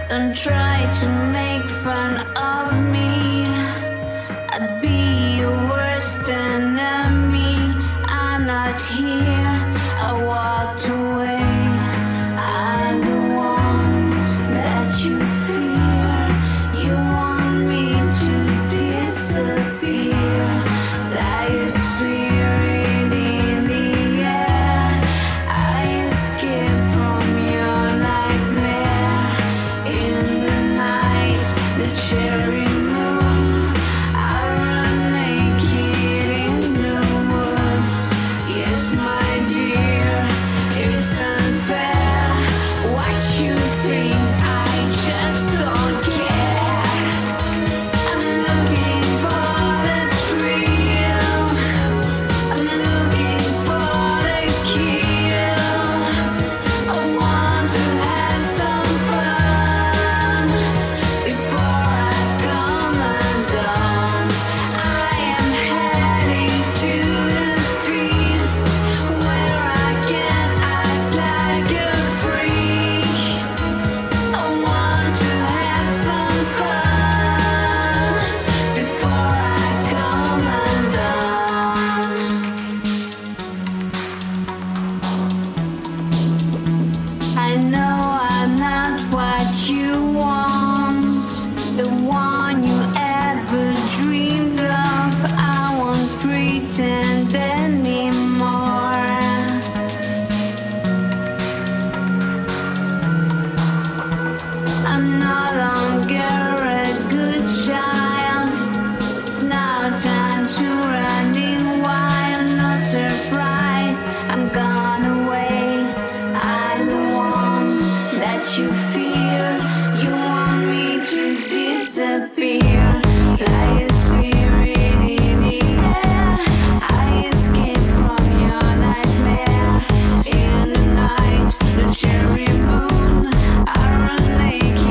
Don't try to make fun of me. I'd be your worst enemy. I'm not here, I walked away. I'm the one that you fear. You want me to disappear like a spirit in the air. I escape from your nightmare. In the night, the cherry moon, I run naked in the woods. Yes, my dear, it's unfair what you think. I just don't care. I'm looking for the thrill. I'm looking for the kill. I want to have some fun before I come undone. I am heading to the feast where I can act like a freak. I want to have some fun before I come undone. I know I'm not what you want, the one you ever dreamed of. I won't pretend anymore. I'm no longer a good child. It's now time to running wild. No surprise, I'm gone away. I'm the one that you fear. You want me to disappear like a spirit in the air. I escape from your nightmare. In the night, the cherry moon, I run naked